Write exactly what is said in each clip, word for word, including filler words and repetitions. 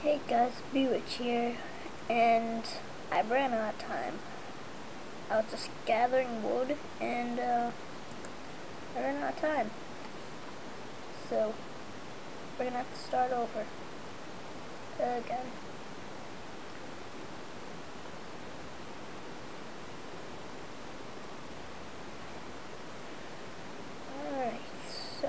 Hey guys, Bewitch here, and I ran out of time. I was just gathering wood, and uh, I ran out of time. So, we're gonna have to start over again. Alright, so,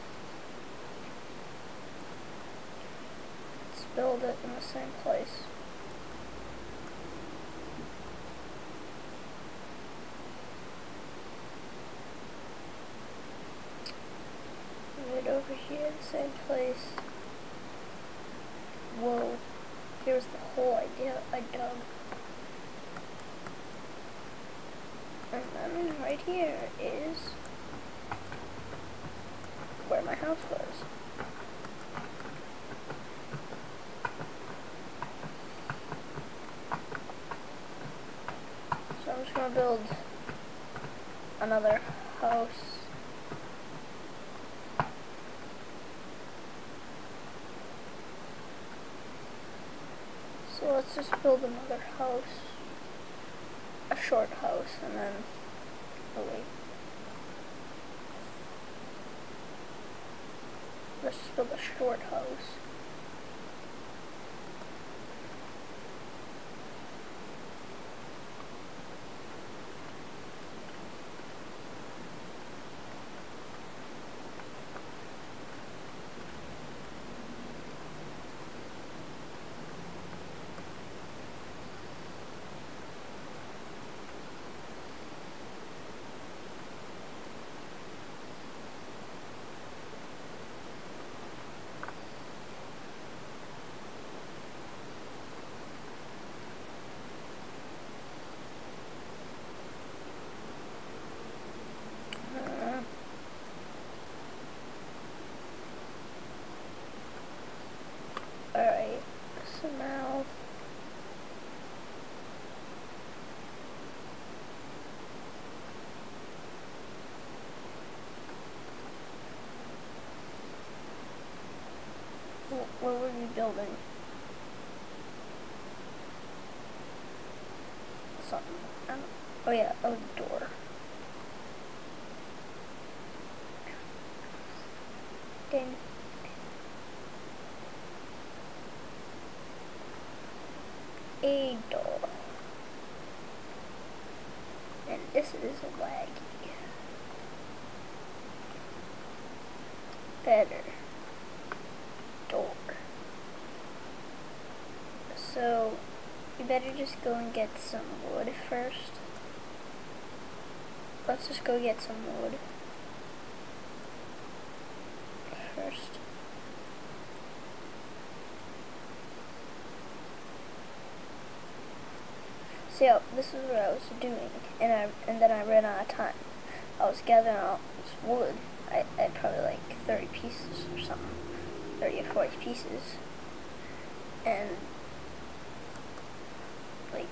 let's build it in the same place. Right over here, the same place. Whoa, here's the whole idea I dug. And then right here is where my house was. So I'm just gonna build another house. So let's just build another house, a short house, and then, oh wait, let's just build a short house. Alright, so now what were we building? Something. I don't, oh yeah, a door. Dang. A door. And this is laggy. Better. Door. So, you better just go and get some wood first. Let's just go get some wood first. So yeah, this is what I was doing, and I and then I ran out of time. I was gathering all this wood. I, I had probably like thirty pieces or something, thirty or forty pieces, and like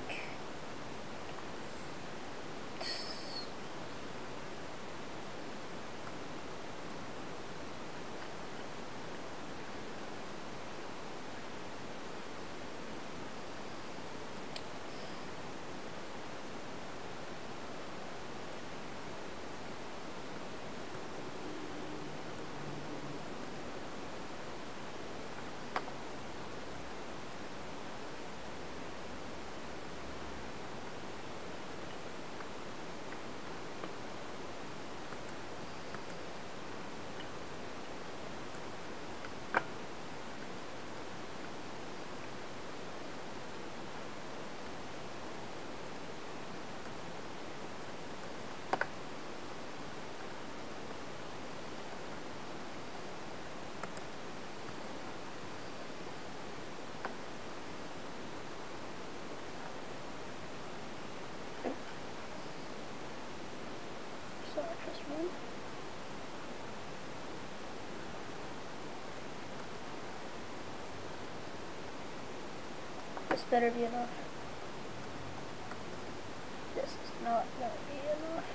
this better be enough. This is not gonna be enough.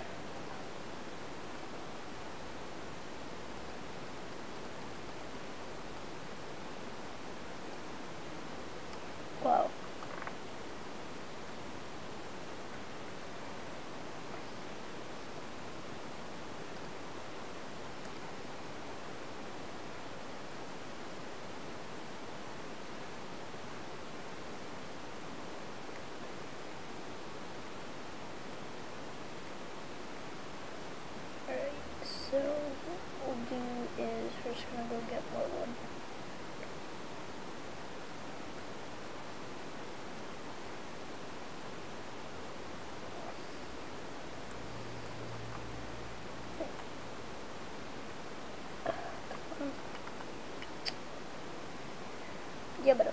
Yeah, but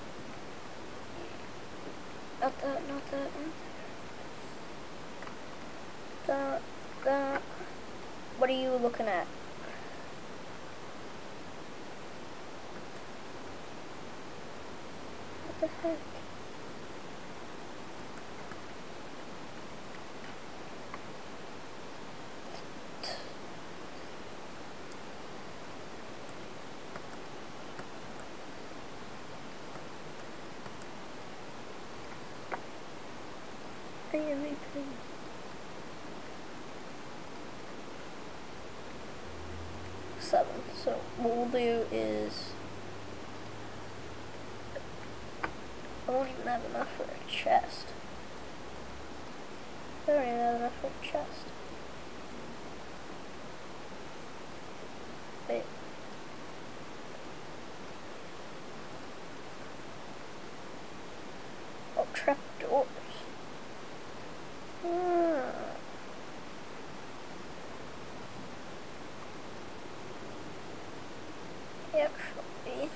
not that, not that, that, that. What are you looking at? What the heck? Everything. Seven. So what we'll do is I won't even have enough for a chest. I don't even have enough for a chest. Wait. Oh, trap doors. Hmm. Actually,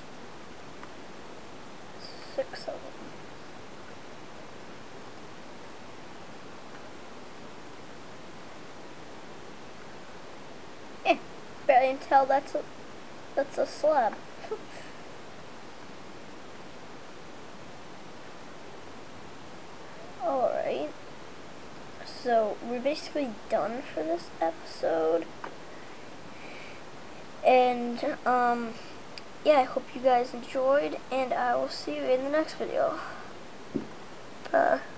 six of them. Eh, but I can tell that's a that's a slab. Alright. So we're basically done for this episode. And um yeah, I hope you guys enjoyed, and I will see you in the next video. Bye.